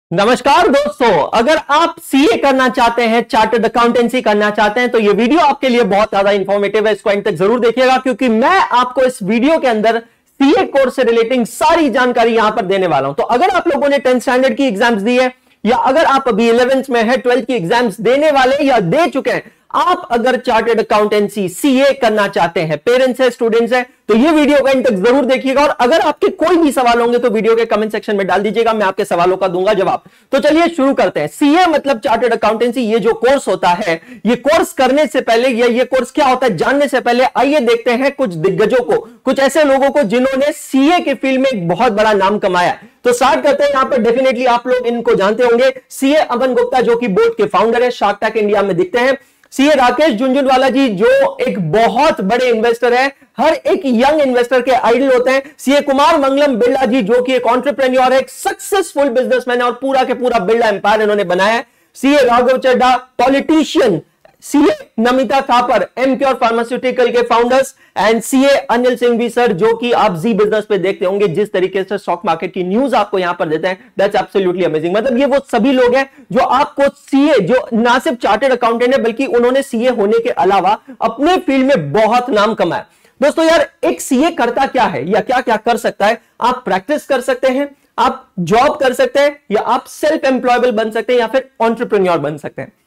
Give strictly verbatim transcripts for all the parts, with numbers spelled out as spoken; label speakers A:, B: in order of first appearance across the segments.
A: नमस्कार दोस्तों, अगर आप सीए करना चाहते हैं, चार्टर्ड अकाउंटेंसी करना चाहते हैं तो ये वीडियो आपके लिए बहुत ज्यादा इंफॉर्मेटिव है। इसको एंड तक जरूर देखिएगा क्योंकि मैं आपको इस वीडियो के अंदर सीए कोर्स से रिलेटिंग सारी जानकारी यहां पर देने वाला हूं। तो अगर आप लोगों ने टेंथ स्टैंडर्ड की एग्जाम्स दी है या अगर आप अभी इलेवेंथ में है, ट्वेल्थ की एग्जाम्स देने वाले या दे चुके हैं, आप अगर चार्टर्ड अकाउंटेंसी सीए करना चाहते हैं, पेरेंट्स है, स्टूडेंट्स है, तो ये वीडियो का एंड तक जरूर देखिएगा। और अगर आपके कोई भी सवाल होंगे तो वीडियो के कमेंट सेक्शन में डाल दीजिएगा, मैं आपके सवालों का दूंगा जवाब। तो चलिए शुरू करते हैं। सीए मतलब चार्टर्ड अकाउंटेंसी, ये जो कोर्स होता है, ये कोर्स करने से पहले या ये कोर्स क्या होता है जानने से पहले आइए देखते हैं कुछ दिग्गजों को, कुछ ऐसे लोगों को जिन्होंने सीए के फील्ड में एक बहुत बड़ा नाम कमाया है। तो स्टार्ट करते हैं। यहां पर डेफिनेटली आप लोग इनको जानते होंगे, सीए अमन गुप्ता जो कि बोर्ड के फाउंडर है, शार्क टैंक इंडिया में दिखते हैं। सीए राकेश झुनझुनवाला जी जो एक बहुत बड़े इन्वेस्टर है, हर एक यंग इन्वेस्टर के आइडल होते हैं। सीए कुमार मंगलम बिरला जी जो कि एक एंटरप्रेन्योर है, एक सक्सेसफुल बिजनेसमैन है और पूरा के पूरा बिरला एम्पायर इन्होंने बनाया है। CA Raghav Chadha politician. CA Namita Thapar Emcure pharmaceutical के founders and CA Anil Singh भी सर जो कि आप जी बिजनेस पे देखते होंगे, जिस तरीके से स्टॉक मार्केट की न्यूज आपको यहां पर देते हैं, दैट्स एब्सोल्युटली अमेजिंग। मतलब ये वो सभी लोग हैं जो आपको सीए, जो ना सिर्फ चार्टर्ड अकाउंटेंट है बल्कि उन्होंने सीए होने के अलावा अपने फील्ड में बहुत नाम कमाया। दोस्तों यार, एक सीए करता क्या है या क्या क्या कर सकता है? आप प्रैक्टिस कर सकते हैं, आप जॉब कर सकते हैं, या आप सेल्फ एम्प्लॉयबल बन सकते हैं, या फिर एंटरप्रेन्योर बन सकते हैं।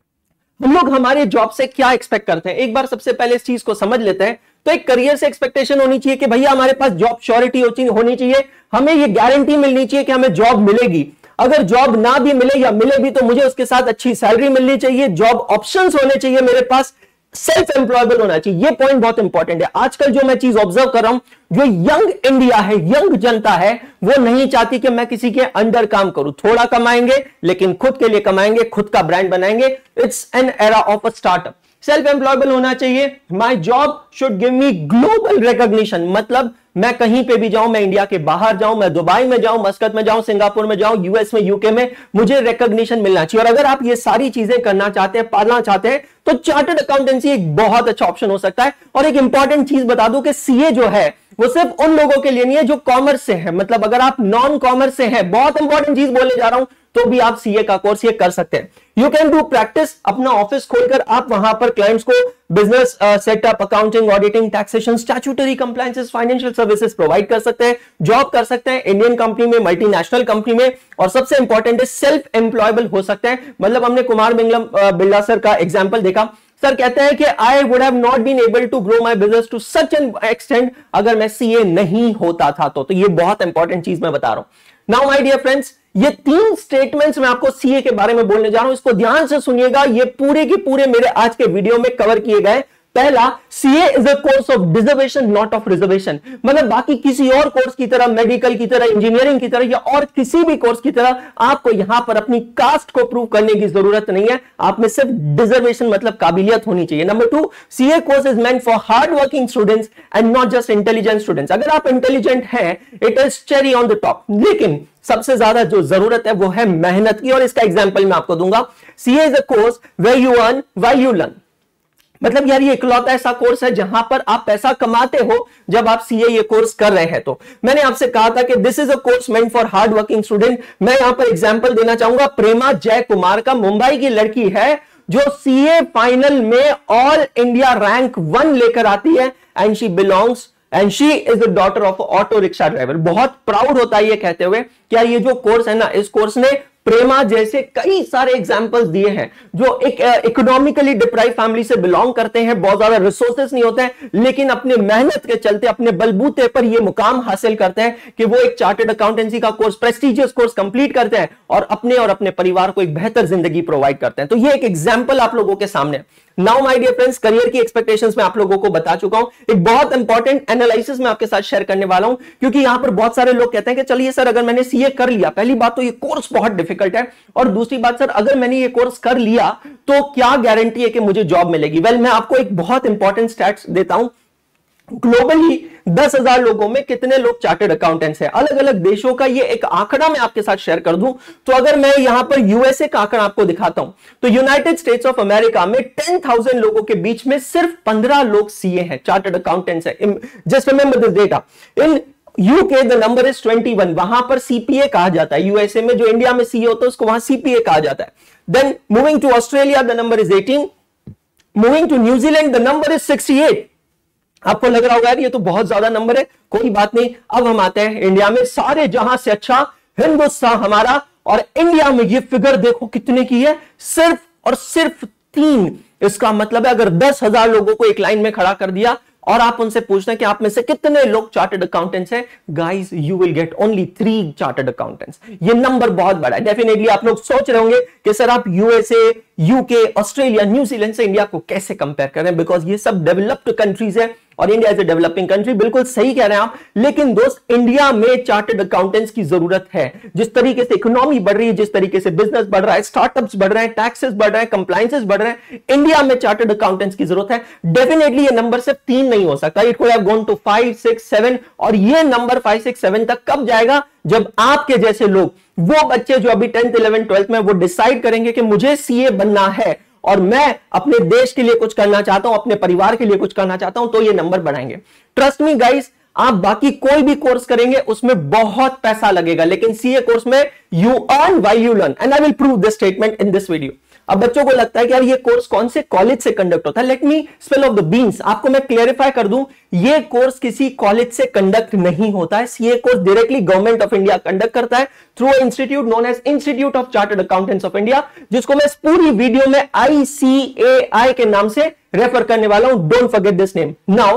A: हम लोग हमारे जॉब से क्या एक्सपेक्ट करते हैं, एक बार सबसे पहले इस चीज को समझ लेते हैं। तो एक करियर से एक्सपेक्टेशन होनी चाहिए कि भैया हमारे पास जॉब श्योरिटी होनी चाहिए, हमें ये गारंटी मिलनी चाहिए कि हमें जॉब मिलेगी। अगर जॉब ना भी मिले या मिले भी तो मुझे उसके साथ अच्छी सैलरी मिलनी चाहिए, जॉब ऑप्शंस होने चाहिए मेरे पास, सेल्फ एम्प्लॉयबल होना चाहिए। ये पॉइंट बहुत इंपॉर्टेंट है। आजकल जो मैं चीज ऑब्जर्व कर रहा हूं, जो यंग इंडिया है, यंग जनता है, वो नहीं चाहती कि मैं किसी के अंडर काम करूं। थोड़ा कमाएंगे लेकिन खुद के लिए कमाएंगे, खुद का ब्रांड बनाएंगे। It's an era of a startup. Self employable होना चाहिए। My job should give me global recognition, मतलब मैं कहीं पे भी जाऊं, मैं इंडिया के बाहर जाऊं, मैं दुबई में जाऊं, मस्कत में जाऊं, सिंगापुर में जाऊं, यूएस में, यूके में, मुझे रिकॉग्निशन मिलना चाहिए। और अगर आप ये सारी चीजें करना चाहते हैं, पालना चाहते हैं, तो चार्टर्ड अकाउंटेंसी एक बहुत अच्छा ऑप्शन हो सकता है। और एक इंपॉर्टेंट चीज बता दूं कि सीए जो है वो सिर्फ उन लोगों के लिए नहीं है जो कॉमर्स से है। मतलब अगर आप नॉन कॉमर्स से हैं, बहुत इंपॉर्टेंट चीज बोलने जा रहा हूं, तो भी आप सीए का कोर्स ये कर सकते हैं। यू कैन डू प्रैक्टिस, अपना ऑफिस खोलकर आप वहां पर क्लाइंट्स को business setup, accounting, auditing, taxation, statutory compliances, financial services provide कर सकते हैं। जॉब कर सकते हैं इंडियन कंपनी में, मल्टीनेशनल कंपनी में, और सबसे इंपॉर्टेंट है सेल्फ एम्प्लॉयबल हो सकते हैं। मतलब हमने कुमार मंगलम बिरला सर का एग्जाम्पल देखा। सर कहते हैं कि I would have not been able to grow my business to such an extent अगर मैं सीए नहीं होता था तो। तो ये बहुत इंपॉर्टेंट चीज मैं बता रहा हूं। नाउ माय डियर फ्रेंड्स, ये तीन स्टेटमेंट्स मैं आपको सीए के बारे में बोलने जा रहा हूं, इसको ध्यान से सुनिएगा। ये पूरे के पूरे मेरे आज के वीडियो में कवर किए गए। पहला, CA is a course of deservation not of reservation. मतलब बाकी किसी और कोर्स की तरह, मेडिकल की तरह, इंजीनियरिंग की तरह या और किसी भी कोर्स की तरह आपको यहां पर अपनी कास्ट को प्रूव करने की जरूरत नहीं है। आप में सिर्फ डिजर्वेशन मतलब काबिलियत होनी चाहिए। Number two, CA course is meant for hard working students and not just intelligent students. अगर आप इंटेलिजेंट हैं, it is cherry on the top, लेकिन सबसे ज्यादा जो जरूरत है वो है मेहनत की। और इसका एग्जांपल मैं आपको दूंगा। CA is a course where you earn while you learn. मतलब यार ये इकलौता ऐसा कोर्स है जहां पर आप पैसा कमाते हो जब आप सीए ये कोर्स कर रहे हैं। तो मैंने आपसे कहा था कि this is a course meant for hard working student. मैं यहां पर एग्जांपल देना चाहूंगा प्रेमा जय कुमार का। मुंबई की लड़की है जो सीए फाइनल में ऑल इंडिया रैंक वन लेकर आती है and she belongs and she is the daughter of auto rickshaw driver. बहुत प्राउड होता है ये कहते हुए क्या ये जो कोर्स है ना, इस कोर्स ने प्रेमा जैसे कई सारे एग्जाम्पल्स दिए हैं जो एक इकोनॉमिकली डिप्राइव फैमिली से बिलोंग करते हैं, बहुत ज्यादा रिसोर्सेस नहीं होते हैं, लेकिन अपने मेहनत के चलते, अपने बलबूते पर ये मुकाम हासिल करते हैं कि वो एक चार्टर्ड अकाउंटेंसी का कोर्स, प्रेस्टिजियस कोर्स कंप्लीट करते हैं और अपने और अपने परिवार को एक बेहतर जिंदगी प्रोवाइड करते हैं। तो ये एक एग्जाम्पल आप लोगों के सामने। Now my dear friends, career की एक्सपेक्टेशंस मैं आप लोगों को बता चुका हूं। एक बहुत इंपॉर्टेंट एनालिसिस मैं आपके साथ शेयर करने वाला हूं, क्योंकि यहां पर बहुत सारे लोग कहते हैं कि चलिए सर, अगर मैंने सीए कर लिया, पहली बात तो ये कोर्स बहुत डिफिकल्ट है, और दूसरी बात सर, अगर मैंने ये कोर्स कर लिया तो क्या गारंटी है कि मुझे जॉब मिलेगी? वेल well, मैं आपको एक बहुत इंपॉर्टेंट स्टैट्स देता हूं। ग्लोबली दस हजार लोगों में कितने लोग चार्टर्ड अकाउंटेंट्स हैं? अलग अलग देशों का ये एक आंकड़ा मैं आपके साथ शेयर कर दूं तो अगर मैं यहां पर यूएसए का आंकड़ा आपको दिखाता हूं तो यूनाइटेड स्टेट्स ऑफ अमेरिका में टेन थाउजेंड लोगों के बीच में सिर्फ पंद्रह लोग सीए हैं, चार्टर्ड अकाउंटेंट्स हैं। Just remember this data. In UK the number is twenty one, वहां पर सीपीए कहा जाता है। यूएसए में जो इंडिया में सीए होता है उसको वहां सीपीए कहा जाता है। Then moving to Australia the number is eighteen, moving to New Zealand the number is sixty eight. आपको लग रहा होगा यार ये तो बहुत ज्यादा नंबर है, कोई बात नहीं। अब हम आते हैं इंडिया में, सारे जहां से अच्छा हिंदुस्तान हमारा, और इंडिया में ये फिगर देखो कितने की है, सिर्फ और सिर्फ तीन। इसका मतलब है अगर दस हजार लोगों को एक लाइन में खड़ा कर दिया और आप उनसे पूछते हैं कि आप में से कितने लोग चार्टर्ड अकाउंटेंट्स हैं, guys you will get only three chartered accountants. ये नंबर बहुत बड़ा है। डेफिनेटली आप लोग सोच रहे होंगे कि सर आप यूएसए, यूके, ऑस्ट्रेलिया, न्यूजीलैंड से इंडिया को कैसे कंपेयर करें, बिकॉज ये सब डेवलप्ड कंट्रीज है और India is a developing country. बिल्कुल सही कह रहे हैं आप, लेकिन दोस्त इंडिया में चार्टर्ड अकाउंटेंट्स की जरूरत है। जिस तरीके से इकोनॉमी बढ़ रही है, जिस तरीके से बिजनेस बढ़ रहा है, स्टार्टअप्स बढ़ रहे हैं, टैक्सेस बढ़ रहे हैं, कंप्लायंसेस बढ़ रहे हैं, इंडिया में चार्टर्ड अकाउंटेंट्स की जरूरत है। डेफिनेटली ये नंबर सिर्फ तीन नहीं हो सकता, it could have gone to five six seven, और ये नंबर फाइव सिक्स सेवन तक कब जाएगा, जब आपके जैसे लोग, वो बच्चे जो अभी टेंथ इलेवन ट्वेल्थ में, वो डिसाइड करेंगे कि मुझे सीए बनना है और मैं अपने देश के लिए कुछ करना चाहता हूं, अपने परिवार के लिए कुछ करना चाहता हूं, तो ये नंबर बढ़ाएंगे। ट्रस्ट मी गाइस, आप बाकी कोई भी कोर्स करेंगे उसमें बहुत पैसा लगेगा, लेकिन सीए कोर्स में you earn while you learn, and I will prove this statement in this video. अब बच्चों को लगता है कि यार ये कोर्स कौन से कॉलेज से कंडक्ट होता है, let me spell of the beans. आपको मैं क्लेरिफाई कर दूं, ये कोर्स किसी कॉलेज से कंडक्ट नहीं होता है। CA course directly government of India conduct करता है through a institute known as Institute of Chartered Accountants of India, जिसको मैं इस पूरी वीडियो में आईसीएआई के नाम से रेफर करने वाला हूं। Don't forget this name. Now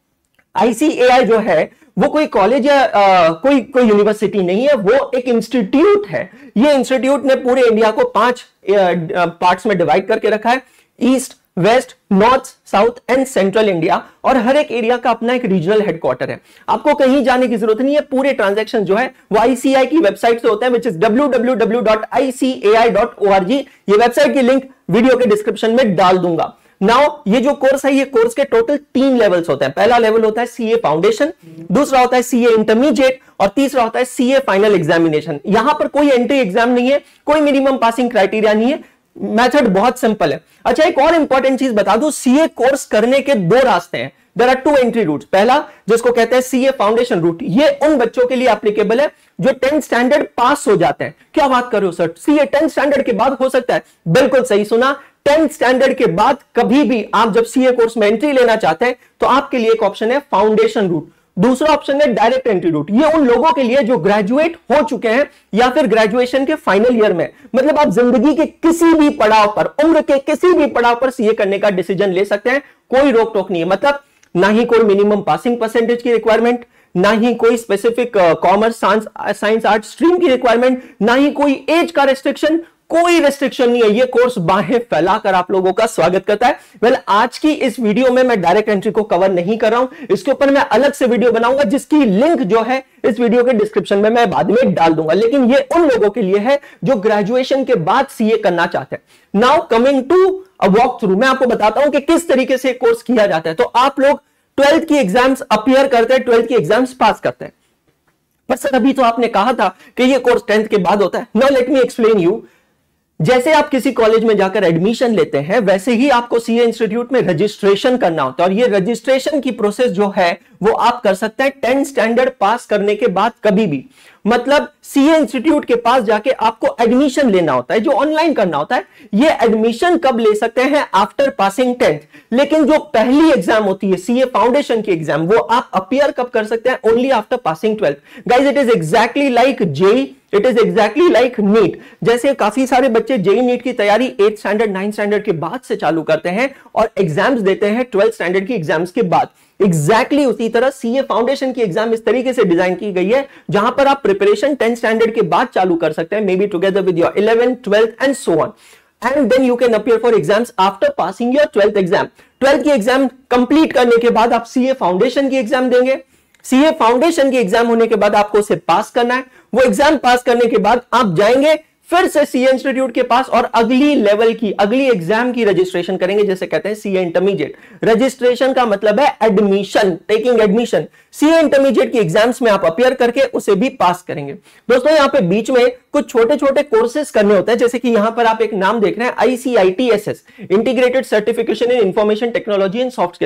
A: ICAI जो है वो कोई कॉलेज या आ, कोई कोई यूनिवर्सिटी नहीं है, वो एक इंस्टीट्यूट है। ये इंस्टीट्यूट ने पूरे इंडिया को पांच पार्ट्स में डिवाइड करके रखा है, east, west, north, south and central India, और हर एक एरिया का अपना एक रीजनल हेडक्वार्टर है। आपको कहीं जाने की जरूरत नहीं है, पूरे ट्रांजैक्शन जो है वो आईसीएआई की वेबसाइट से होते हैं, which is W W W dot I C A I dot O R G. ये वेबसाइट की लिंक वीडियो के डिस्क्रिप्शन में डाल दूंगा। नाउ ये जो कोर्स है, ये कोर्स के टोटल तीन लेवल्स होते हैं। पहला लेवल होता है सीए फाउंडेशन, दूसरा होता है सीए इंटरमीडिएट, और तीसरा होता है सीए फाइनल एग्जामिनेशन। यहां पर कोई एंट्री एग्जाम नहीं है, कोई मिनिमम पासिंग क्राइटेरिया नहीं है, मेथड बहुत सिंपल है। अच्छा, एक और इंपॉर्टेंट चीज बता दूं, सीए कोर्स करने के दो रास्ते हैं। There are two entry routes. पहला, जिसको कहते हैं सीए फाउंडेशन रूट, ये उन बच्चों के लिए एप्लीकेबल है जो टेंथ स्टैंडर्ड पास हो जाते हैं। क्या बात कर रहे हो सर, सीए टेंथ स्टैंडर्ड के बाद हो सकता है? बिल्कुल सही सुना, टेंथ स्टैंडर्ड के बाद कभी भी आप जब सीए कोर्स में एंट्री लेना चाहते हैं तो आपके लिए एक ऑप्शन है फाउंडेशन रूट, दूसरा ऑप्शन है डायरेक्ट एंट्री रूट। ये उन लोगों के लिए जो ग्रेजुएट हो चुके हैं या फिर ग्रेजुएशन के फाइनल ईयर में, मतलब आप जिंदगी के किसी भी पड़ाव पर, उम्र के किसी भी पड़ाव पर सीए करने का डिसीजन ले सकते हैं, कोई रोक टोक नहीं है। मतलब ना ही कोई मिनिमम पासिंग परसेंटेज की रिक्वायरमेंट, ना ही कोई specific commerce, science, art stream की रिक्वायरमेंट, ना ही कोई एज का रेस्ट्रिक्शन, कोई रेस्ट्रिक्शन नहीं है। ये कोर्स बाहें फैलाकर आप लोगों का स्वागत करता है। वेल, आज की इस वीडियो में मैं डायरेक्ट एंट्री को कवर नहीं कर रहा हूं, इसके ऊपर मैं अलग से वीडियो बनाऊंगा जिसकी लिंक जो है इस वीडियो के डिस्क्रिप्शन में मैं बाद में डाल दूंगा। लेकिन ये उन लोगों के लिए है जो ग्रेजुएशन के बाद सीए करना चाहते हैं। Now coming to a walk through, मैं आपको बताता हूं कि किस तरीके से कोर्स किया जाता है। तो आप लोग ट्वेल्थ की एग्जाम्स अपियर करते हैं, ट्वेल्थ की एग्जाम्स पास करते हैं, पर सर अभी तो आपने कहा था कि ये कोर्स टेंथ के बाद होता है। Now let me explain you. जैसे आप किसी कॉलेज में जाकर एडमिशन लेते हैं, वैसे ही आपको सीए इंस्टीट्यूट में रजिस्ट्रेशन करना होता है, और ये रजिस्ट्रेशन की प्रोसेस जो है वो आप कर सकते हैं टेंथ स्टैंडर्ड पास करने के बाद कभी भी। मतलब सीए इंस्टीट्यूट के पास जाके आपको एडमिशन लेना होता है, जो ऑनलाइन करना होता है। ये एडमिशन कब ले सकते हैं? After passing tenth. लेकिन जो पहली एग्जाम होती है सीए फाउंडेशन की एग्जाम, वो आप अपियर कब कर सकते हैं? Only after passing twelfth. Guys, it is exactly like JEE, it is exactly like NEET. जैसे काफी सारे बच्चे जेई नीट की तैयारी एट स्टैंडर्ड, नाइन्थ स्टैंडर्ड के बाद से चालू करते हैं और एग्जाम्स देते हैं ट्वेल्थ स्टैंडर्ड की एग्जाम्स के बाद, एग्जैक्टली उसी तरह सीए फाउंडेशन की एग्जाम इस तरीके से डिजाइन की गई है जहां पर आप प्रिपरेशन टेंथ स्टैंडर्ड के बाद चालू कर सकते हैं, may be together with your eleventh, twelfth and so on, and then you can appear for exams after passing your twelfth exam. Twelfth की एग्जाम कंप्लीट करने के बाद आप सीए फाउंडेशन की एग्जाम देंगे। सीए फाउंडेशन की एग्जाम होने के बाद आपको उसे पास करना है। वो एग्जाम पास करने के बाद आप जाएंगे फिर से सीए इंस्टीट्यूट के पास और अगली लेवल की, अगली एग्जाम की रजिस्ट्रेशन करेंगे, जैसे कहते हैं सीए इंटरमीडिएट। रजिस्ट्रेशन का मतलब है admission, taking admission. CA intermediate की एग्जाम्स में आप अपियर करके उसे भी पास करेंगे। दोस्तों, यहां पे बीच में कुछ छोटे छोटे कोर्सेज करने होते हैं, जैसे कि यहां पर आप एक नाम देख रहे हैं, ICITSS, integrated certification in information technology and soft skills.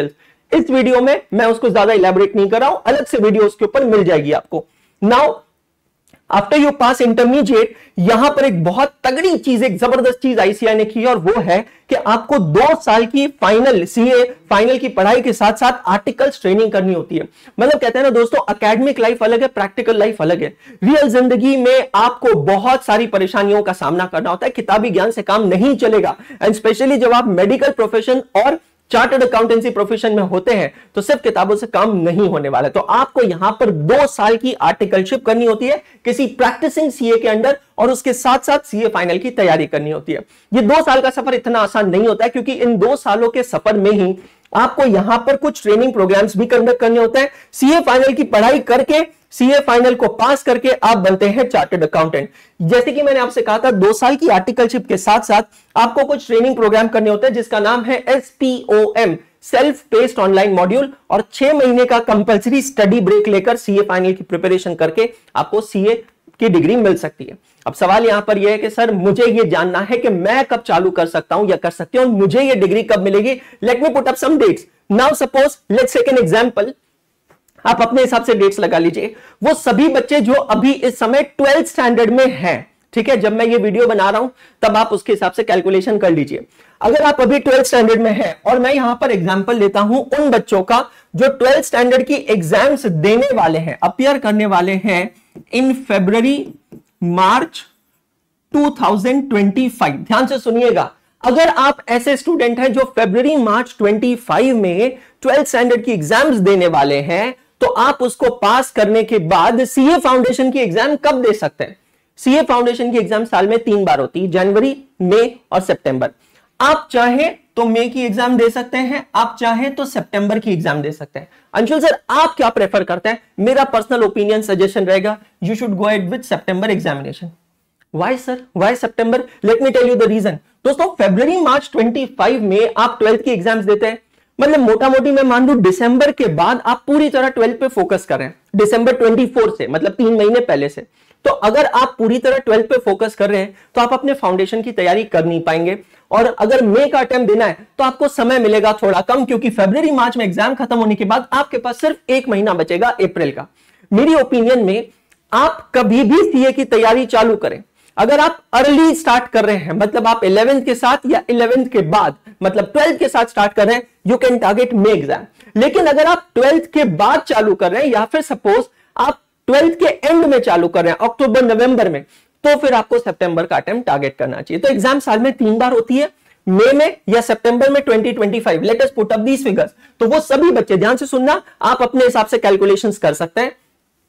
A: इस वीडियो में मैं उसको ज्यादा इलेबोरेट नहीं कर रहा हूं, अलग से वीडियो उसके ऊपर मिल जाएगी आपको। Now after you pass intermediate, यहां पर एक बहुत तगड़ी चीज, एक जबरदस्त चीज आईसीएआई ने की, और वो है कि आपको दो साल की फाइनल सीए फाइनल की पढ़ाई के साथ साथ आर्टिकल्स ट्रेनिंग करनी होती है। मतलब कहते हैं ना दोस्तों, एकेडमिक लाइफ अलग है, प्रैक्टिकल लाइफ अलग है। रियल जिंदगी में आपको बहुत सारी परेशानियों का सामना करना होता है, किताबी ज्ञान से काम नहीं चलेगा। एंड स्पेशली जब आप मेडिकल प्रोफेशन और चार्टर्ड अकाउंटेंसी प्रोफेशन में होते हैं तो सिर्फ किताबों से काम नहीं होने वाला है। तो आपको यहां पर दो साल की आर्टिकलशिप करनी होती है किसी प्रैक्टिसिंग सीए के अंडर, और उसके साथ साथ सीए फाइनल की तैयारी करनी होती है। ये दो साल का सफर इतना आसान नहीं होता है, क्योंकि इन दो सालों के सफर में ही आपको यहां पर कुछ ट्रेनिंग प्रोग्राम्स भी कंडक्ट करने होते हैं। सीए फाइनल की पढ़ाई करके, सीए फाइनल को पास करके आप बनते हैं चार्टर्ड अकाउंटेंट। जैसे कि मैंने आपसे कहा था, दो साल की आर्टिकलशिप के साथ साथ आपको कुछ ट्रेनिंग प्रोग्राम करने होते हैं, जिसका नाम है SPOM, self paced online module, और छह महीने का कंपलसरी स्टडी ब्रेक लेकर सीए फाइनल की प्रिपरेशन करके आपको सीए की डिग्री मिल सकती है। अब सवाल यहां पर यह है कि सर मुझे यह जानना है कि मैं कब चालू कर सकता हूं या कर सकती हूं, मुझे यह डिग्री कब मिलेगी। Let me put up some dates. Now suppose let's take an example, आप अपने हिसाब से डेट्स लगा लीजिए। वो सभी बच्चे जो अभी इस समय ट्वेल्थ स्टैंडर्ड में हैं, ठीक है, जब मैं ये वीडियो बना रहा हूं तब आप उसके हिसाब से कैलकुलेशन कर लीजिए। अगर आप अभी ट्वेल्थ स्टैंडर्ड में हैं, और मैं यहां पर एग्जांपल लेता हूं उन बच्चों का जो ट्वेल्थ स्टैंडर्ड की एग्जाम्स देने वाले हैं, अपियर करने वाले हैं in February March two thousand twenty five. ध्यान से सुनिएगा, अगर आप ऐसे स्टूडेंट हैं जो फरवरी मार्च पच्चीस में ट्वेल्थ स्टैंडर्ड की एग्जाम्स देने वाले हैं, तो आप उसको पास करने के बाद सीए फाउंडेशन की एग्जाम कब दे सकते हैं। सीए फाउंडेशन की एग्जाम साल में तीन बार होती है, जनवरी, मई और सितंबर। आप चाहें तो मई की एग्जाम दे सकते हैं, आप चाहें तो सितंबर की एग्जाम दे सकते हैं। अंशुल सर आप क्या प्रेफर करते हैं? मेरा पर्सनल ओपिनियन सजेशन रहेगा, you should go ahead with September examination. Why sir, why September? Let me tell you the reason. दोस्तों फरवरी मार्च पच्चीस में आप ट्वेल्थ की एग्जाम्स देते हैं, मतलब मोटा मोटी मैं मान लू दिसंबर के बाद आप पूरी तरह ट्वेल्थ पे फोकस करें, दिसंबर चौबीस से, मतलब तीन महीने पहले से। तो अगर आप पूरी तरह ट्वेल्थ पे फोकस कर रहे हैं तो आप अपने फाउंडेशन की तैयारी कर नहीं पाएंगे। और अगर मई का अटेम्प्ट देना है तो आपको समय मिलेगा थोड़ा कम, क्योंकि फरवरी मार्च में एग्जाम खत्म होने के बाद आपके पास सिर्फ एक महीना बचेगा अप्रैल का। मेरी ओपिनियन में आप कभी भी सीए की तैयारी चालू करें, अगर आप अर्ली स्टार्ट कर रहे हैं, मतलब आप इलेवेंथ के साथ या इलेवेंथ के बाद, मतलब ट्वेल्थ के साथ स्टार्ट कर रहे हैं, you can target May exam. लेकिन अगर आप ट्वेल्थ के बाद चालू कर रहे हैं, या फिर सपोज आप ट्वेल्थ के एंड में चालू कर रहे हैं, अक्टूबर नवंबर में, तो फिर आपको सितंबर का अटेम्प्ट टारगेट करना चाहिए। तो एग्जाम साल में तीन बार होती है, मई में या सितंबर में twenty twenty five. Let us put up these figures. तो वो सभी बच्चे, ध्यान से सुनना, आप अपने हिसाब से कैलकुलेशंस कर सकते हैं,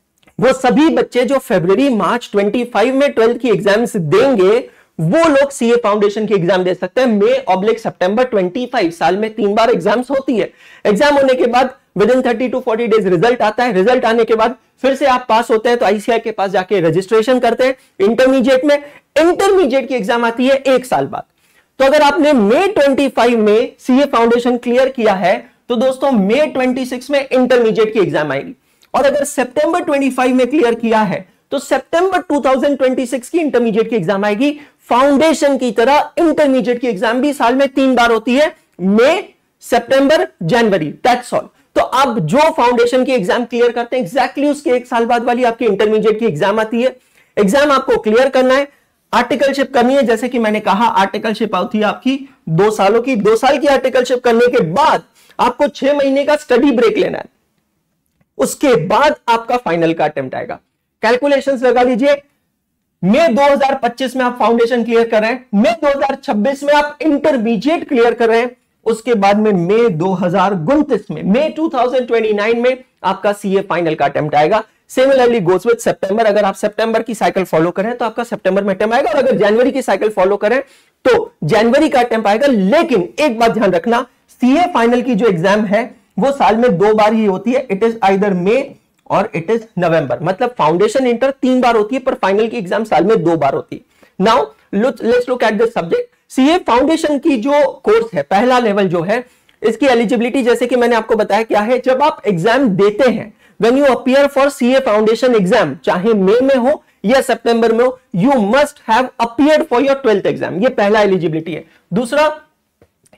A: वो सभी बच्चे जो फरवरी मार्च पच्चीस में ट्वेल्थ की एग्जाम्स देंगे, वो लोग सीए फाउंडेशन की एग्जाम दे सकते हैं मई ऑब्लिक सितंबर पच्चीस। साल में तीन बार एग्जाम्स होती है। एग्जाम होने के बाद within thirty to forty days result आता है। रिजल्ट आने के बाद फिर से आप पास होते हैं तो आईसीएआई के पास जाके रजिस्ट्रेशन करते हैं। इंटरमीडिएट में, इंटरमीडिएट की एग्जाम आती है एक साल बाद। तो अगर आपने मई पच्चीस में सीए फाउंडेशन क्लियर किया है तो दोस्तों मई छब्बीस में इंटरमीडिएट की एग्जाम आएगी। और अगर सितंबर पच्चीस में क्लियर किया है तो सितंबर दो हज़ार छब्बीस की इंटरमीडिएट की एग्जाम आएगी। फाउंडेशन की तरह इंटरमीडिएट की एग्जाम भी साल में तीन बार होती है, मई, सितंबर, जनवरी, दैट्स ऑल। तो आप जो फाउंडेशन की एग्जाम क्लियर करते हैं, एग्जैक्टली उसके एक साल बाद वाली आपकी इंटरमीडिएट की एग्जाम आती है। एग्जाम आपको क्लियर करना है, आर्टिकलशिप करनी है। जैसे कि मैंने कहा, आर्टिकलशिप होती है आपकी दो सालों की। दो साल की आर्टिकलशिप करने के बाद आपको छह महीने का स्टडी ब्रेक लेना है, उसके बाद आपका फाइनल का अटेम्प्ट आएगा। कैलकुलेशंस लगा लीजिए, मई दो हज़ार पच्चीस में आप फाउंडेशन क्लियर कर रहे हैं, मई दो हज़ार छब्बीस में आप इंटरमीडिएट क्लियर कर रहे हैं, उसके बाद में मई दो हज़ार उनतीस में, मई दो हज़ार उनतीस में आपका सीए फाइनल का अटेम्प्ट आएगा। Similarly goes with September. अगर आप सितंबर की साइकिल फॉलो करें तो आपका सितंबर में अटेम्प्ट आएगा, और अगर जनवरी की साइकिल फॉलो करें तो जनवरी का अटेम्प्ट आएगा। लेकिन एक बात ध्यान रखना, सीए फाइनल की जो एग्जाम है वो साल में दो बार ही होती है। इट इज आइदर मई और इट इज नवंबर। मतलब फाउंडेशन इंटर तीन बार होती है, पर फाइनल की एग्जाम साल में दो बार होती है। Now let's look at this subject. CA foundation की जो कोर्स है, पहला लेवल जो है, इसकी एलिजिबिलिटी जैसे कि मैंने आपको बताया क्या है, जब आप एग्जाम देते हैं, when you appear for CA foundation exam, चाहे मई में हो या सितंबर में हो, you must have appeared for your twelfth exam. ये पहला एलिजिबिलिटी है। दूसरा,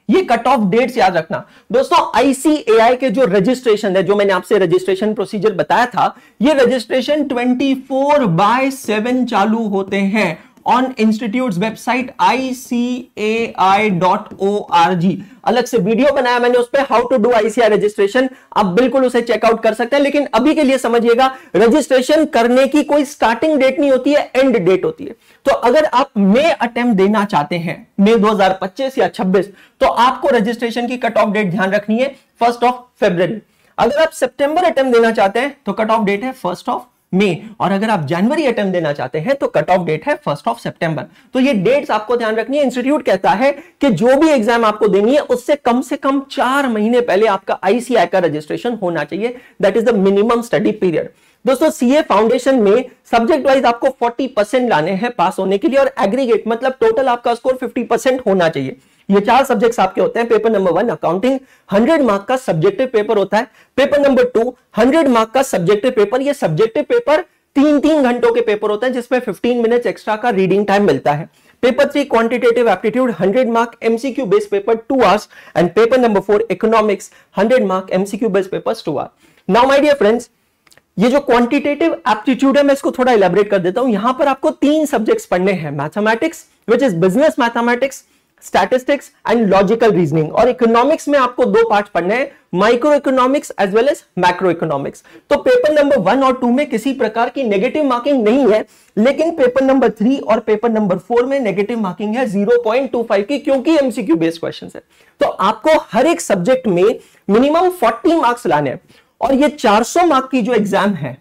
A: ये कट ऑफ डेट्स याद रखना दोस्तों। आईसीएआई के जो रजिस्ट्रेशन है, जो मैंने आपसे रजिस्ट्रेशन प्रोसीजर बताया था, ये registration twenty four by seven चालू होते हैं on institute website I C A I dot O R G. अलग से वीडियो बनाया मैंने उस पर, how to do ICAI registration, आप बिल्कुल उसे चेकआउट कर सकते हैं। लेकिन अभी के लिए समझिएगा, रजिस्ट्रेशन करने की कोई स्टार्टिंग डेट नहीं होती है, एंड डेट होती है। तो अगर आप मई अटेम्प्ट देना चाहते हैं, मई दो हज़ार पच्चीस या छब्बीस, तो आपको रजिस्ट्रेशन की कट ऑफ डेट ध्यान रखनी है फर्स्ट ऑफ फरवरी। अगर आप सितंबर अटेम्प्ट देना चाहते हैं तो कट ऑफ डेट है फर्स्ट ऑफ मई, और अगर आप जनवरी अटेम्प्ट देना चाहते हैं तो कट ऑफ डेट है फर्स्ट ऑफ सितंबर। तो ये डेट्स आपको ध्यान रखनी है। इंस्टीट्यूट कहता है कि जो भी एग्जाम आपको देनी है उससे कम से कम चार महीने पहले आपका आईसीएआई का रजिस्ट्रेशन होना चाहिए। That is the minimum study period. दोस्तों सीए फाउंडेशन में सब्जेक्ट वाइज आपको चालीस परसेंट लाने हैं पास होने के लिए, और एग्रीगेट मतलब टोटल आपका स्कोर पचास परसेंट होना चाहिए। ये चार सब्जेक्ट्स आपके होते हैं। Paper number one accounting, hundred mark का सब्जेक्टिव पेपर होता है। Paper number two hundred mark का सब्जेक्टिव पेपर। ये सब्जेक्टिव पेपर तीन तीन घंटों के पेपर होते हैं जिसमें पंद्रह मिनट्स एक्स्ट्रा का रीडिंग टाइम मिलता है। Paper three quantitative aptitude hundred mark MCQ based paper two hours, and paper number four economics hundred mark MCQ based paper two hours. Now my dear friends, ये जो quantitative aptitude है मैं इसको थोड़ा elaborate कर देता हूं। यहां पर आपको तीन सब्जेक्ट्स पढ़ने हैं, mathematics which is business mathematics, statistics and logical reasoning, और इकोनॉमिक्स में आपको दो पार्ट पढ़ने हैं, micro economics as well as macro economics. तो पेपर नंबर वन और टू में किसी प्रकार की नेगेटिव मार्किंग नहीं है, लेकिन पेपर नंबर थ्री और पेपर नंबर फोर में नेगेटिव मार्किंग है ज़ीरो पॉइंट टू फाइव की, क्योंकि एमसीक्यू बेस्ड क्वेश्चंस है। तो आपको हर एक सब्जेक्ट में मिनिमम चालीस मार्क्स लाने हैं, और ये चार सौ मार्क की जो एग्जाम है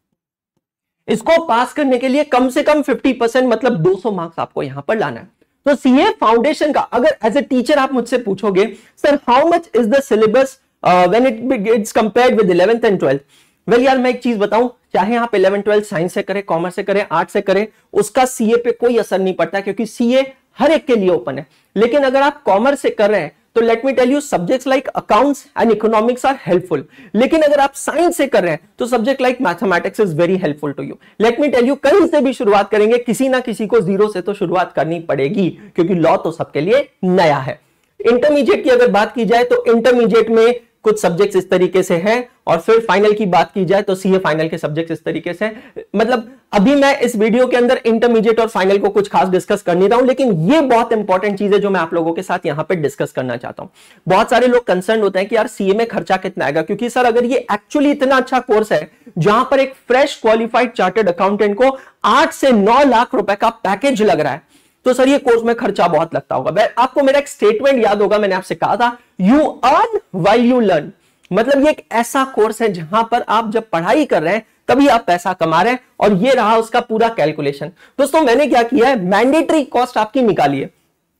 A: इसको पास करने के लिए कम से कम पचास परसेंट मतलब दो सौ मार्क्स आपको यहां पर लाना है। तो सीए फाउंडेशन का अगर एज ए टीचर आप मुझसे पूछोगे sir how much is the syllabus when it it's compared with eleventh and twelfth, well यार मैं एक चीज बताऊं, चाहे आप इलेवेंथ ट्वेल्थ साइंस से करें, कॉमर्स से करें, आर्ट्स से करें, उसका सीए पे कोई असर नहीं पड़ता, क्योंकि सीए हर एक के लिए ओपन है। लेकिन अगर आप कॉमर्स से कर रहे हैं तो let me tell you subjects like accounts and economics are helpful. लेकिन अगर आप साइंस से कर रहे हैं तो subject like mathematics is very helpful to you. Let me tell you, कहीं से भी शुरुआत करेंगे, किसी ना किसी को जीरो से तो शुरुआत करनी पड़ेगी, क्योंकि लॉ तो सबके लिए नया है। इंटरमीडिएट की अगर बात की जाए तो इंटरमीडिएट में कुछ सब्जेक्ट्स इस तरीके से हैं, और फिर फाइनल की बात की जाए तो सीए फाइनल के सब्जेक्ट्स इस तरीके से हैं। मतलब अभी मैं इस वीडियो के अंदर इंटरमीडिएट और फाइनल को कुछ खास डिस्कस कर नहीं रहा हूं, लेकिन ये बहुत इंपॉर्टेंट चीज है जो मैं आप लोगों के साथ यहां पे डिस्कस करना चाहता हूं। बहुत सारे लोग कंसर्न होते हैं कि यार सीए में खर्चा कितना आएगा, क्योंकि सर अगर ये एक्चुअली इतना अच्छा कोर्स है जहां पर एक फ्रेश क्वालिफाइड चार्टर्ड अकाउंटेंट को आठ से नौ लाख रुपए का पैकेज लग रहा है, तो सर ये कोर्स में खर्चा बहुत लगता होगा। आपको मेरा एक स्टेटमेंट याद होगा, मैंने आपसे कहा था you earn while you learn. मतलब ये एक ऐसा कोर्स है जहां पर आप जब पढ़ाई कर रहे हैं तभी आप पैसा कमा रहे हैं, और ये रहा उसका पूरा कैलकुलेशन। दोस्तों मैंने क्या किया है, मैंडेटरी कॉस्ट आपकी निकाली है।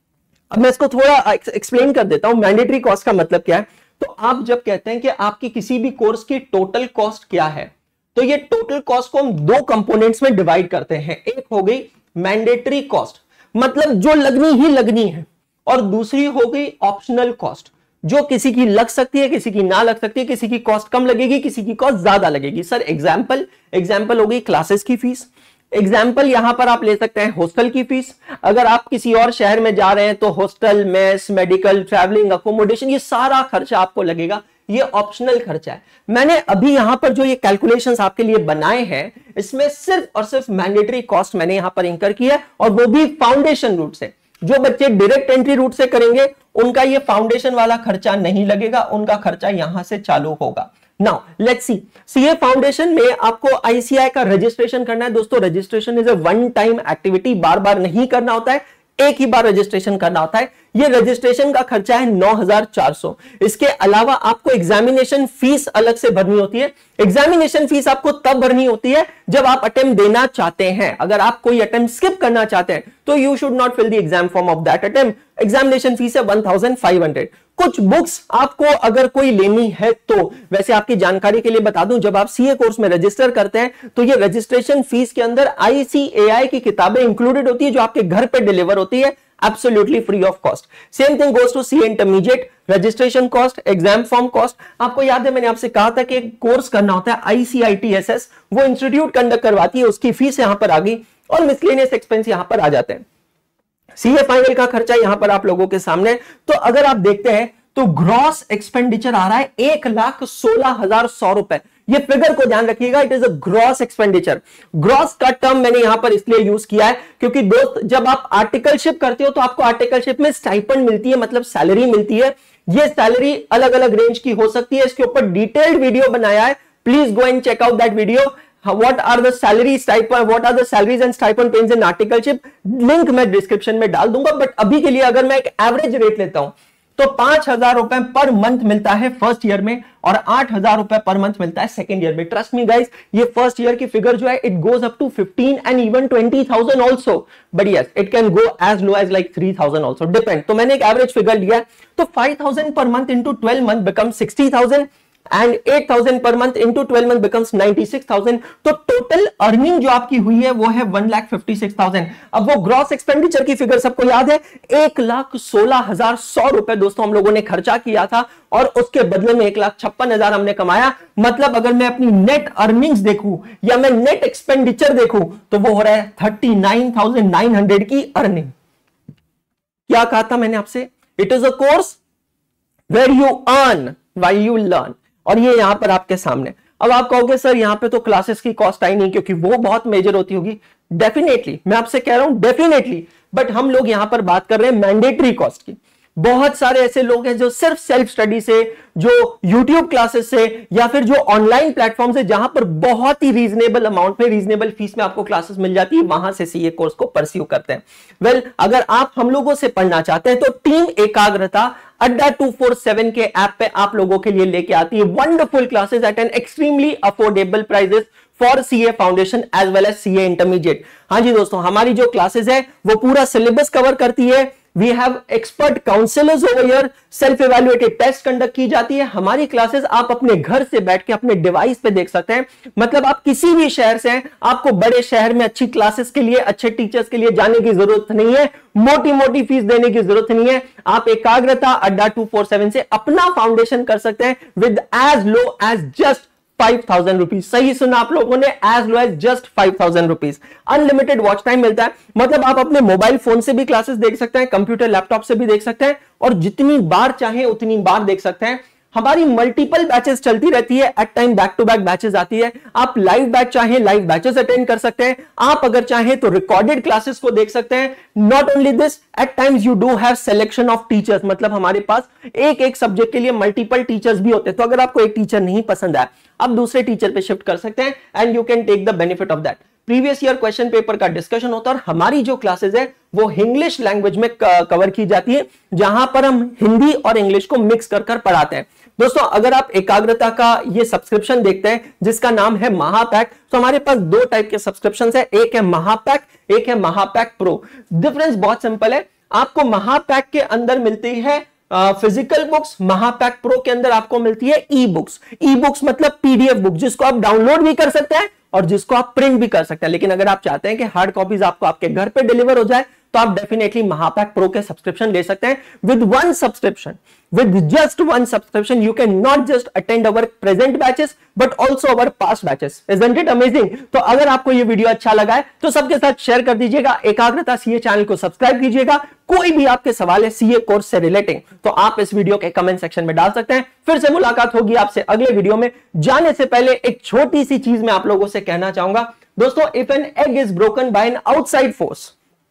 A: अब मैं इसको थोड़ा एक्सप्लेन कर देता हूं, मैंडेटरी कॉस्ट का मतलब क्या है। तो आप जब कहते हैं कि आपकी किसी भी कोर्स की टोटल कॉस्ट क्या है, तो ये टोटल कॉस्ट को हम दो कंपोनेंट्स में डिवाइड करते हैं। एक हो गई मैंडेटरी कॉस्ट, मतलब जो लगनी ही लगनी है, और दूसरी हो गई ऑप्शनल कॉस्ट, जो किसी की लग सकती है, किसी की ना लग सकती है, किसी की कॉस्ट कम लगेगी, किसी की कॉस्ट ज्यादा लगेगी। सर एग्जाम्पल एग्जाम्पल हो गई क्लासेस की फीस, एग्जाम्पल यहां पर आप ले सकते हैं हॉस्टल की फीस। अगर आप किसी और शहर में जा रहे हैं तो hostel, mess, medical, travelling, accommodation, ये सारा खर्चा आपको लगेगा, ये ऑप्शनल खर्चा है। मैंने अभी यहां पर जो ये कैलकुलेशंस आपके लिए बनाए हैं, इसमें सिर्फ और सिर्फ मैंडेटरी कॉस्ट मैंने यहां पर इंकर किया है, और वो भी फाउंडेशन रूट से। जो बच्चे डायरेक्ट एंट्री रूट से करेंगे उनका ये फाउंडेशन वाला खर्चा नहीं लगेगा, उनका खर्चा यहां से चालू होगा। Now let's see, CA foundation में आपको आईसीएआई का रजिस्ट्रेशन करना है। दोस्तों registration is a one time activity, बार बार नहीं करना होता है, एक ही बार रजिस्ट्रेशन करना होता है। ये रजिस्ट्रेशन का खर्चा है नौ हजार चार सौ। इसके अलावा आपको एग्जामिनेशन फीस अलग से भरनी होती है। एग्जामिनेशन फीस आपको तब भरनी होती है जब आप अटेम्प्ट देना चाहते हैं। अगर आप कोई अटेम्प्ट स्किप करना चाहते हैं तो you should not fill the exam form of that attempt. Examination fees है वन थाउजेंड फाइव हंड्रेड। कुछ बुक्स आपको अगर कोई लेनी है तो, वैसे आपकी जानकारी के लिए बता दूं, जब आप सीए कोर्स में रजिस्टर करते हैं तो ये रजिस्ट्रेशन फीस के अंदर आईसीएआई की किताबें इंक्लूडेड होती है, जो आपके घर पे डिलीवर होती है absolutely free of cost. Same thing goes to C A Intermediate, registration cost, exam form cost. आपको याद है मैंने आपसे कहा था कि एक कोर्स करना होता है I C I T S S, वो इंस्टीट्यूट कंडक्ट करवाती है, उसकी फीस यहां पर आ गई, और मिसलेनियस एक्सपेंस यहां पर आ जाते हैं। सीए फाइनल का खर्चा यहां पर आप लोगों के सामने। तो अगर आप देखते हैं तो ग्रॉस एक्सपेंडिचर आ रहा है एक लाख सोलह हजार सौ रुपए। ये फिगर को ध्यान रखिएगा, it is a gross expenditure. Gross का टर्म मैंने यहां पर इसलिए यूज किया है क्योंकि दोस्त जब आप आर्टिकलशिप करते हो तो आपको आर्टिकलशिप में स्टाइपेंड मिलती है, मतलब सैलरी मिलती है। ये सैलरी अलग अलग रेंज की हो सकती है, इसके ऊपर डिटेल्ड वीडियो बनाया है, please go and check out that video. What are the salary stipend, what are the salaries and stipend pains in articleship? Link मैं डिस्क्रिप्शन में डाल दूंगा। बट अभी के लिए अगर मैं एक एवरेज रेट लेता हूं तो पांच हजार रुपए पर मंथ मिलता है फर्स्ट ईयर में और आठ हजार रुपए पर मंथ मिलता है सेकंड ईयर में। ट्रस्ट मी गाइस, ये फर्स्ट ईयर की फिगर जो है it goes up to fifteen and even twenty thousand also, but yes it can go as low as like three thousand also, depend. तो मैंने एक average figure लिया है, तो five thousand per month into twelve month become sixty thousand and eight thousand per month into twelve month becomes ninety six thousand. तो total earning जो आपकी हुई है वो है one lakh fifty six thousand. अब वो ग्रॉस एक्सपेंडिचर की फिगर सबको याद है, एक लाख सोलह हजार सौ रुपए दोस्तों हम लोगों ने खर्चा किया था और उसके बदले में एक लाख छप्पन हजार हमने कमाया। मतलब अगर मैं अपनी नेट अर्निंग्स देखूं या मैं नेट एक्सपेंडिचर देखूं तो वो हो रहा है thirty nine thousand nine hundred की अर्निंग। क्या कहा था मैंने आपसे? It is a course where you earn while you learn, और ये यहां पर आपके सामने। अब आप कहोगे सर यहां पे तो क्लासेस की कॉस्ट आई नहीं क्योंकि वो बहुत मेजर होती होगी। डेफिनेटली, मैं आपसे कह रहा हूं डेफिनेटली, बट हम लोग यहां पर बात कर रहे हैं मैंडेटरी कॉस्ट की। बहुत सारे ऐसे लोग हैं जो सिर्फ सेल्फ स्टडी से, जो यूट्यूब क्लासेस से या फिर जो ऑनलाइन प्लेटफॉर्म से जहां पर बहुत ही रीजनेबल अमाउंट में, रीजनेबल फीस में आपको क्लासेस मिल जाती है, वहां से सीए कोर्स को परस्यू करते हैं। वेल well, अगर आप हम लोगों से पढ़ना चाहते हैं तो टीम एकाग्रता अड्डा टू फोर सेवन के ऐप पे आप लोगों के लिए लेके आती है wonderful classes at an extremely affordable prices for CA foundation as well as CA intermediate. हाँ जी दोस्तों, हमारी जो क्लासेस है वो पूरा सिलेबस कवर करती है। We have expert counsellors over here, self evaluated test conduct की जाती है। हमारी क्लासेस आप अपने घर से बैठ के अपने डिवाइस पे देख सकते हैं। मतलब आप किसी भी शहर से हैं, आपको बड़े शहर में अच्छी क्लासेस के लिए, अच्छे टीचर्स के लिए जाने की जरूरत नहीं है, मोटी मोटी फीस देने की जरूरत नहीं है। आप एकाग्रता अड्डा टू फोर सेवन से अपना फाउंडेशन कर सकते हैं with as low as just five thousand rupees. सही सुना आप लोगों ने, as low as just five thousand rupees. Unlimited watch time मिलता है, मतलब आप अपने मोबाइल फोन से भी क्लासेस देख सकते हैं, कंप्यूटर लैपटॉप से भी देख सकते हैं और जितनी बार चाहे उतनी बार देख सकते हैं। हमारी मल्टीपल बैचेस चलती रहती है, at time back to back batches आती है। आप लाइव बैच चाहे लाइव बैचेस अटेंड कर सकते हैं, आप अगर चाहें तो रिकॉर्डेड क्लासेस को देख सकते हैं। Not only this, at times you do have selection of teachers, मतलब हमारे पास एक एक सब्जेक्ट के लिए मल्टीपल टीचर्स भी होते हैं। तो अगर आपको एक टीचर नहीं पसंद है, आप दूसरे टीचर पे शिफ्ट कर सकते हैं and you can take the benefit of that. Previous year question paper का डिस्कशन होता है और हमारी जो क्लासेस है वो इंग्लिश लैंग्वेज में कवर की जाती है, जहां पर हम हिंदी और इंग्लिश को मिक्स कर कर पढ़ाते हैं। दोस्तों अगर आप एकाग्रता का ये सब्सक्रिप्शन देखते हैं जिसका नाम है महापैक, तो हमारे पास दो टाइप के सब्सक्रिप्शन है, एक है महापैक, एक है महापैक प्रो। डिफरेंस बहुत सिंपल है, आपको महापैक के अंदर मिलती है फिजिकल बुक्स, महापैक प्रो के अंदर आपको मिलती है ई बुक्स। ई बुक्स मतलब पीडीएफ बुक, जिसको आप डाउनलोड भी कर सकते हैं और जिसको आप प्रिंट भी कर सकते हैं। लेकिन अगर आप चाहते हैं कि हार्ड कॉपीज आपको आपके घर पे डिलीवर हो जाए तो आप डेफिनेटली महापैक प्रो के सब्सक्रिप्शन ले सकते हैं। With one subscription, with just one subscription, you can not just attend our present batches but also our past batches. Isn't it amazing? तो अगर आपको ये वीडियो अच्छा लगा है तो सबके साथ शेयर कर दीजिएगा, एकाग्रता सीए चैनल को सब्सक्राइब कीजिएगा। कोई भी आपके सवाल है सीए कोर्स से रिलेटिंग तो आप इस वीडियो के कमेंट सेक्शन में डाल सकते हैं। फिर से मुलाकात होगी आपसे अगले वीडियो में। जाने से पहले एक छोटी सी चीज मैं आप लोगों से कहना चाहूंगा दोस्तों, if an egg is broken by an outside force,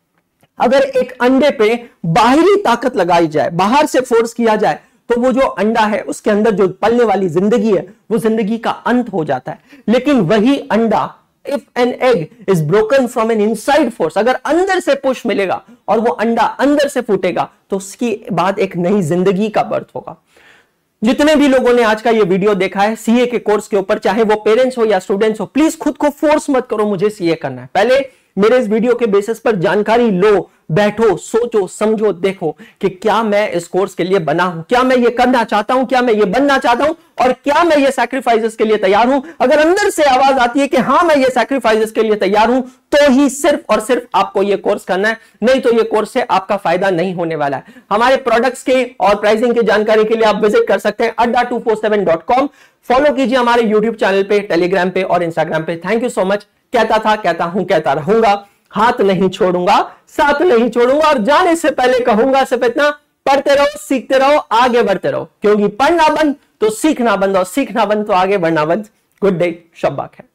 A: अगर एक अंडे पे बाहरी ताकत लगाई जाए, बाहर से फोर्स किया जाए, तो वो जो अंडा है उसके अंदर जो पलने वाली जिंदगी है वो जिंदगी का अंत हो जाता है। लेकिन वही अंडा, if an egg is broken from an inside force, अगर अंदर से पुश मिलेगा और वो अंडा अंदर से फूटेगा तो उसकी बाद एक नई जिंदगी का बर्थ होगा। जितने भी लोगों ने आज का ये वीडियो देखा है सीए के कोर्स के ऊपर, चाहे वो पेरेंट्स हो या स्टूडेंट्स हो, प्लीज खुद को फोर्स मत करो मुझे सीए करना है। पहले मेरे इस वीडियो के बेसिस पर जानकारी लो, बैठो, सोचो, समझो, देखो कि क्या मैं इस कोर्स के लिए बना हूं, क्या मैं ये करना चाहता हूं, क्या मैं ये बनना चाहता हूं और क्या मैं ये सैक्रिफाइसेस के लिए तैयार हूं। अगर अंदर से आवाज आती है कि हां मैं ये सैक्रिफाइसेस के लिए तैयार हूं, तो ही सिर्फ और सिर्फ आपको ये कोर्स करना है, नहीं तो ये कोर्स से आपका फायदा नहीं होने वाला है। हमारे प्रोडक्ट्स के और प्राइसिंग की जानकारी के लिए आप विजिट कर सकते हैं Adda two four seven dot com. Follow कीजिए हमारे यूट्यूब चैनल पे, टेलीग्राम पे और इंस्टाग्राम पे। Thank you so much. कहता था, कहता हूं, कहता रहूंगा। हाथ नहीं छोड़ूंगा, साथ नहीं छोड़ूंगा। और जाने से पहले कहूंगा सिर्फ इतना, पढ़ते रहो, सीखते रहो, आगे बढ़ते रहो, क्योंकि पढ़ना बंद तो सीखना बंद, और सीखना बंद तो आगे बढ़ना बंद। गुड डे, शब्बा खैर।